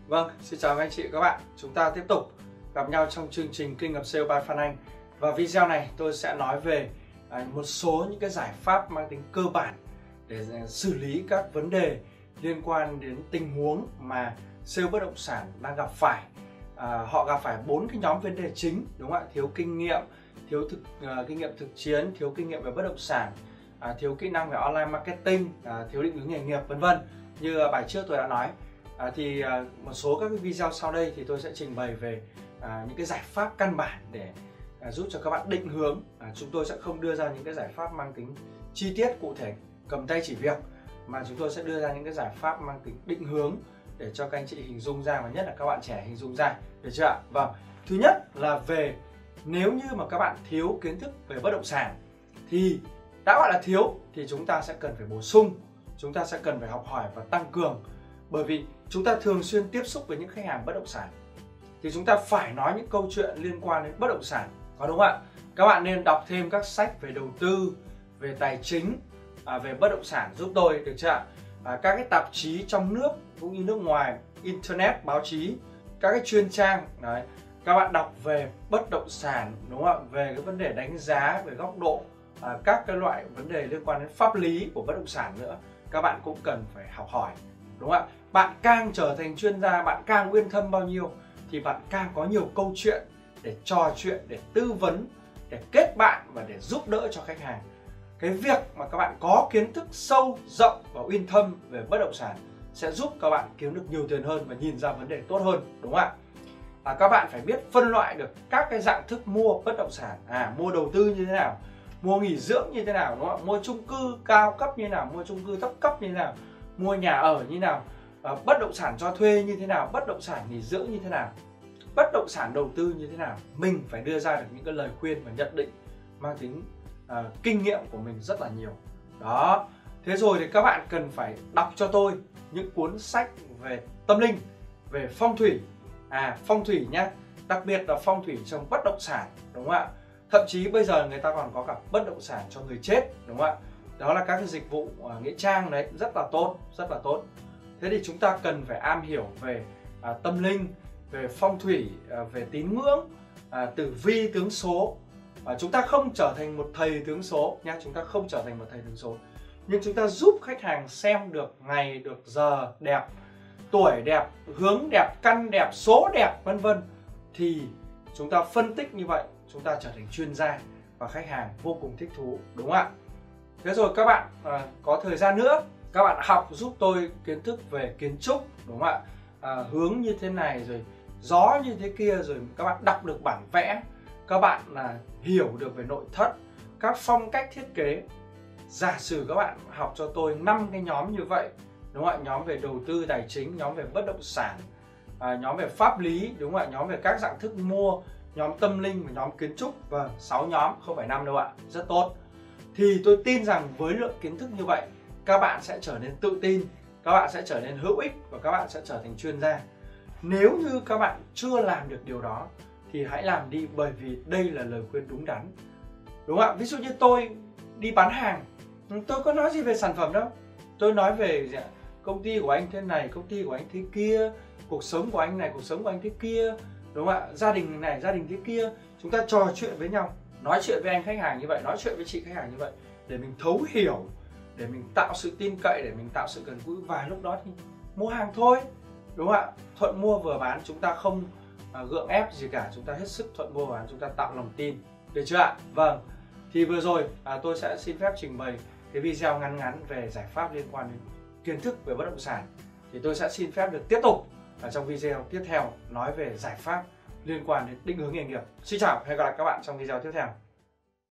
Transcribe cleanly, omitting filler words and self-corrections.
Vâng, xin chào các anh chị và các bạn. Chúng ta tiếp tục gặp nhau trong chương trình Kinh nghiệm Sale by Phan Anh. Và video này tôi sẽ nói về một số những cái giải pháp mang tính cơ bản để xử lý các vấn đề liên quan đến tình huống mà sale bất động sản đang gặp phải. Họ gặp phải 4 cái nhóm vấn đề chính, đúng không ạ? Thiếu kinh nghiệm, thiếu kinh nghiệm thực chiến, thiếu kinh nghiệm về bất động sản, thiếu kỹ năng về online marketing, thiếu định hướng nghề nghiệp, vân vân. Như bài trước tôi đã nói. Một số các cái video sau đây thì tôi sẽ trình bày về những cái giải pháp căn bản để giúp cho các bạn định hướng. Chúng tôi sẽ không đưa ra những cái giải pháp mang tính chi tiết cụ thể cầm tay chỉ việc, mà chúng tôi sẽ đưa ra những cái giải pháp mang tính định hướng để cho các anh chị hình dung ra, và nhất là các bạn trẻ hình dung ra, được chưa ạ? Vâng, thứ nhất là về nếu như mà các bạn thiếu kiến thức về bất động sản thì đã gọi là thiếu thì chúng ta sẽ cần phải bổ sung, chúng ta sẽ cần phải học hỏi và tăng cường. Bởi vì chúng ta thường xuyên tiếp xúc với những khách hàng bất động sản thì chúng ta phải nói những câu chuyện liên quan đến bất động sản, có đúng không ạ? Các bạn nên đọc thêm các sách về đầu tư, về tài chính, về bất động sản giúp tôi, được chưa ạ? Các cái tạp chí trong nước cũng như nước ngoài, internet, báo chí, các cái chuyên trang đấy, các bạn đọc về bất động sản, đúng không ạ? Về cái vấn đề đánh giá, về góc độ, các cái loại vấn đề liên quan đến pháp lý của bất động sản nữa, các bạn cũng cần phải học hỏi, đúng không ạ? Bạn càng trở thành chuyên gia, bạn càng uyên thâm bao nhiêu thì bạn càng có nhiều câu chuyện để trò chuyện, để tư vấn, để kết bạn và để giúp đỡ cho khách hàng. Cái việc mà các bạn có kiến thức sâu rộng và uyên thâm về bất động sản sẽ giúp các bạn kiếm được nhiều tiền hơn và nhìn ra vấn đề tốt hơn, đúng không ạ? Các bạn phải biết phân loại được các cái dạng thức mua bất động sản, mua đầu tư như thế nào, mua nghỉ dưỡng như thế nào, đúng không ạ? Mua chung cư cao cấp như thế nào, mua chung cư thấp cấp như thế nào, mua nhà ở như thế nào, bất động sản cho thuê như thế nào, bất động sản nghỉ dưỡng như thế nào, bất động sản đầu tư như thế nào. Mình phải đưa ra được những cái lời khuyên và nhận định mang tính kinh nghiệm của mình rất là nhiều. Đó. Thế rồi thì các bạn cần phải đọc cho tôi những cuốn sách về tâm linh, về phong thủy. Phong thủy nhá, đặc biệt là phong thủy trong bất động sản, đúng không ạ? Thậm chí bây giờ người ta còn có cả bất động sản cho người chết, đúng không ạ? Đó là các cái dịch vụ nghĩa trang đấy, rất là tốt, rất là tốt. Thế thì chúng ta cần phải am hiểu về tâm linh, về phong thủy, về tín ngưỡng, tử vi tướng số. Chúng ta không trở thành một thầy tướng số nhé, chúng ta không trở thành một thầy tướng số, nhưng chúng ta giúp khách hàng xem được ngày, được giờ đẹp, tuổi đẹp, hướng đẹp, căn đẹp, số đẹp, vân vân. Thì chúng ta phân tích như vậy, chúng ta trở thành chuyên gia và khách hàng vô cùng thích thú, đúng không ạ? Thế rồi các bạn có thời gian nữa, các bạn học giúp tôi kiến thức về kiến trúc, đúng không ạ? Hướng như thế này, rồi gió như thế kia, rồi các bạn đọc được bản vẽ, các bạn hiểu được về nội thất, các phong cách thiết kế. Giả sử các bạn học cho tôi 5 cái nhóm như vậy, đúng không ạ? Nhóm về đầu tư tài chính, nhóm về bất động sản, nhóm về pháp lý, đúng không ạ? Nhóm về các dạng thức mua, nhóm tâm linh và nhóm kiến trúc. Vâng, 6 nhóm, không phải 5 đâu ạ. Rất tốt. Thì tôi tin rằng với lượng kiến thức như vậy, các bạn sẽ trở nên tự tin, các bạn sẽ trở nên hữu ích và các bạn sẽ trở thành chuyên gia. Nếu như các bạn chưa làm được điều đó thì hãy làm đi, bởi vì đây là lời khuyên đúng đắn, đúng không ạ? Ví dụ như tôi đi bán hàng, tôi có nói gì về sản phẩm đâu, tôi nói về công ty của anh thế này, công ty của anh thế kia, cuộc sống của anh này, cuộc sống của anh thế kia, đúng không ạ? Gia đình này, gia đình thế kia. Chúng ta trò chuyện với nhau, nói chuyện với anh khách hàng như vậy, nói chuyện với chị khách hàng như vậy, để mình thấu hiểu, để mình tạo sự tin cậy, để mình tạo sự gần gũi, và lúc đó thì mua hàng thôi, đúng không ạ? Thuận mua vừa bán, chúng ta không gượng ép gì cả, chúng ta hết sức thuận mua vừa bán, chúng ta tạo lòng tin, được chưa ạ? Vâng, thì vừa rồi tôi sẽ xin phép trình bày cái video ngắn ngắn về giải pháp liên quan đến kiến thức về bất động sản. Thì tôi sẽ xin phép được tiếp tục trong video tiếp theo nói về giải pháp liên quan đến định hướng nghề nghiệp. Xin chào, hẹn gặp lại các bạn trong video tiếp theo.